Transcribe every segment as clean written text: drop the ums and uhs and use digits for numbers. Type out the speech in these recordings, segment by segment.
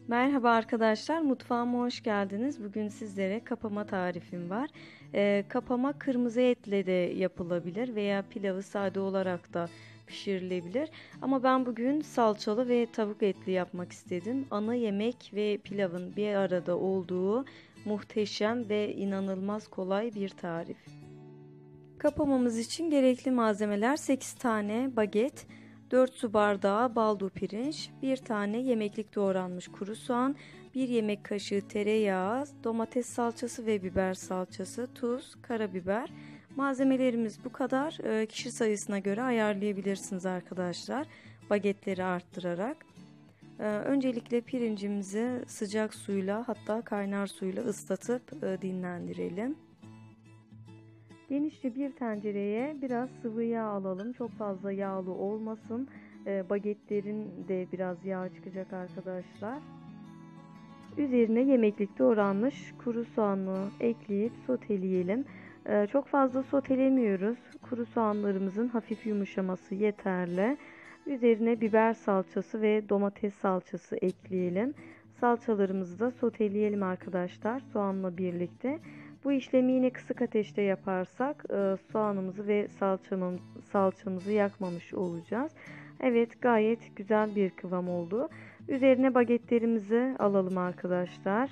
Merhaba arkadaşlar, mutfağıma hoş geldiniz. Bugün sizlere kapama tarifim var. Kapama kırmızı etle de yapılabilir veya pilavı sade olarak da pişirilebilir. Ama ben bugün salçalı ve tavuk etli yapmak istedim. Ana yemek ve pilavın bir arada olduğu muhteşem ve inanılmaz kolay bir tarif. Kapamamız için gerekli malzemeler 8 tane baget, 4 su bardağı baldo pirinç, 1 tane yemeklik doğranmış kuru soğan, 1 yemek kaşığı tereyağı, domates salçası ve biber salçası, tuz, karabiber. Malzemelerimiz bu kadar. Kişi sayısına göre ayarlayabilirsiniz arkadaşlar. Bagetleri arttırarak. Öncelikle pirincimizi sıcak suyla, hatta kaynar suyla ıslatıp dinlendirelim. Genişçe bir tencereye biraz sıvı yağ alalım. Çok fazla yağlı olmasın. Bagetlerin de biraz yağ çıkacak arkadaşlar. Üzerine yemeklik doğranmış kuru soğanı ekleyip soteleyelim. Çok fazla sotelemiyoruz. Kuru soğanlarımızın hafif yumuşaması yeterli. Üzerine biber salçası ve domates salçası ekleyelim. Salçalarımızı da soteleyelim arkadaşlar soğanla birlikte. Bu işlemi yine kısık ateşte yaparsak soğanımızı ve salçamızı yakmamış olacağız. Evet, gayet güzel bir kıvam oldu. Üzerine bagetlerimizi alalım arkadaşlar.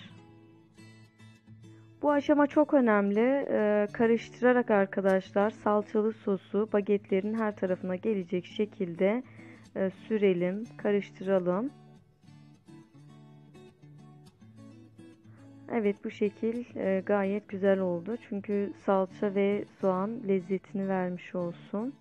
Bu aşama çok önemli. Karıştırarak arkadaşlar salçalı sosu bagetlerin her tarafına gelecek şekilde sürelim, karıştıralım. Evet, bu şekil gayet güzel oldu. Çünkü salça ve soğan lezzetini vermiş olsun.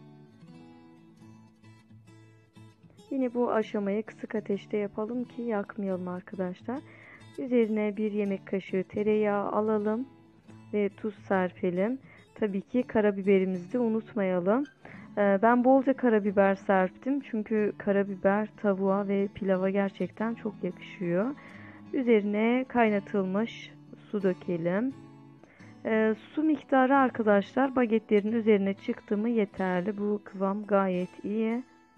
Yine bu aşamayı kısık ateşte yapalım ki yakmayalım arkadaşlar. Üzerine bir yemek kaşığı tereyağı alalım ve tuz serpelim. Tabii ki karabiberimizi de unutmayalım. Ben bolca karabiber serptim. Çünkü karabiber tavuğa ve pilava gerçekten çok yakışıyor. Üzerine kaynatılmış su dökelim. Su miktarı arkadaşlar bagetlerin üzerine çıktı mı yeterli. Bu kıvam gayet iyi.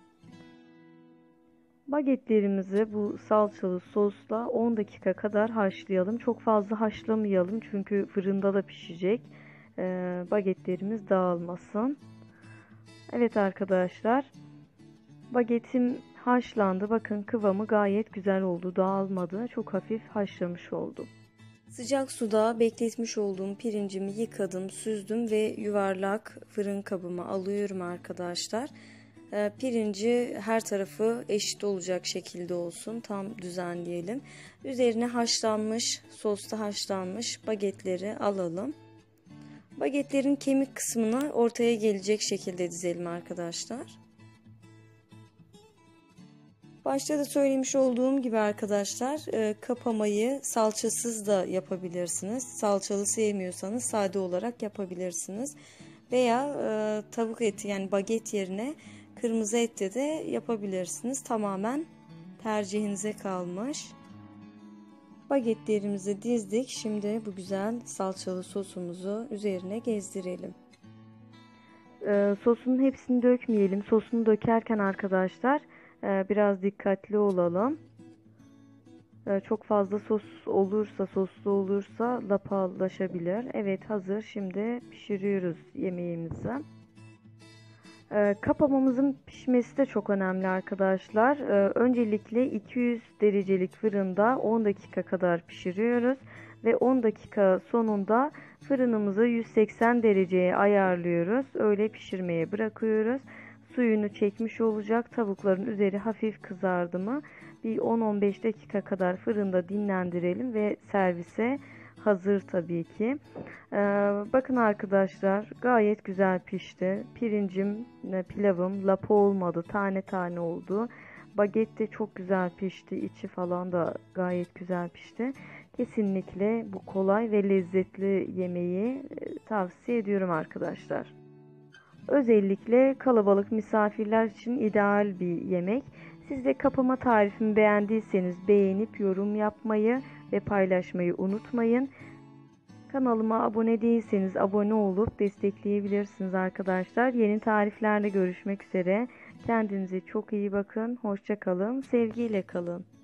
Bagetlerimizi bu salçalı sosla 10 dakika kadar haşlayalım. Çok fazla haşlamayalım çünkü fırında da pişecek. Bagetlerimiz dağılmasın. Evet arkadaşlar, bagetim haşlandı. Bakın kıvamı gayet güzel oldu. Dağılmadı. Çok hafif haşlamış oldum. Sıcak suda bekletmiş olduğum pirincimi yıkadım, süzdüm ve yuvarlak fırın kabıma alıyorum arkadaşlar. Pirinci her tarafı eşit olacak şekilde olsun. Tam düzenleyelim. Üzerine haşlanmış, sosta haşlanmış bagetleri alalım. Bagetlerin kemik kısmını ortaya gelecek şekilde dizelim arkadaşlar. Başta da söylemiş olduğum gibi arkadaşlar, kapamayı salçasız da yapabilirsiniz. Salçalı sevmiyorsanız sade olarak yapabilirsiniz. Veya tavuk eti, yani baget yerine kırmızı ette de yapabilirsiniz. Tamamen tercihinize kalmış. Bagetlerimizi dizdik. Şimdi bu güzel salçalı sosumuzu üzerine gezdirelim. Sosunun hepsini dökmeyelim. Sosunu dökerken arkadaşlar biraz dikkatli olalım. Çok fazla soslu olursa lapalaşabilir. Evet, hazır. Şimdi pişiriyoruz yemeğimizi. Kapamamızın pişmesi de çok önemli arkadaşlar. Öncelikle 200 derecelik fırında 10 dakika kadar pişiriyoruz. Ve 10 dakika sonunda fırınımızı 180 dereceye ayarlıyoruz. Öyle pişirmeye bırakıyoruz. Suyunu çekmiş olacak. Tavukların üzeri hafif kızardı mı bir 10-15 dakika kadar fırında dinlendirelim ve servise hazır tabii ki. Bakın arkadaşlar, gayet güzel pişti. Pirincim, pilavım lapa olmadı, tane tane oldu. Baget de çok güzel pişti. İçi falan da gayet güzel pişti. Kesinlikle bu kolay ve lezzetli yemeği tavsiye ediyorum arkadaşlar. Özellikle kalabalık misafirler için ideal bir yemek. Siz de kapama tarifimi beğendiyseniz beğenip yorum yapmayı ve paylaşmayı unutmayın. Kanalıma abone değilseniz abone olup destekleyebilirsiniz arkadaşlar. Yeni tariflerle görüşmek üzere. Kendinize çok iyi bakın. Hoşça kalın. Sevgiyle kalın.